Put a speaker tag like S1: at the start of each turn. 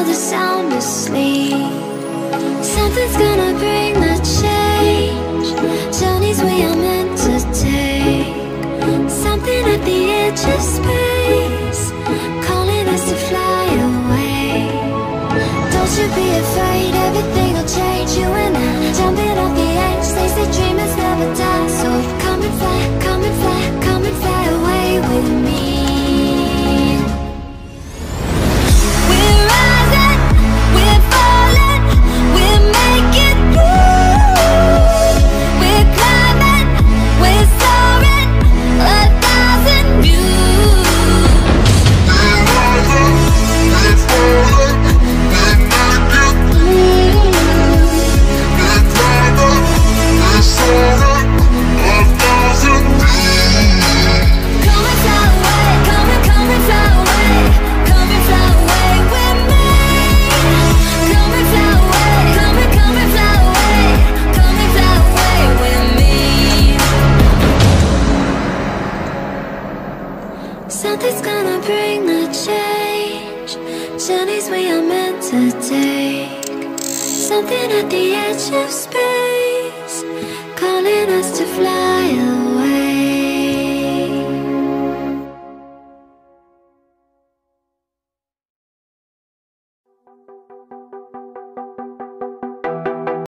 S1: the sound asleep. Something's gonna bring the change. Journeys we are meant to take. Something at the edge of space, calling us to fly away. Don't you be afraid, everything will change. You and I, jumping off the edge. They say dreamers never die, so come and fly, come and fly, come and fly away with me. We're rising, we're falling, we're making through. We're climbing, we're soaring, 1,000 views.
S2: We're rising, we're falling, we're making through. We're climbing, we're soaring, 1,000 views.
S1: Come and fly away, come and fly away, come and fly away with me. Come and fly away, come and fly away, come and fly away with me. Something's gonna bring the change. Journeys we are meant to take. Something at the edge of space, calling us to fly away.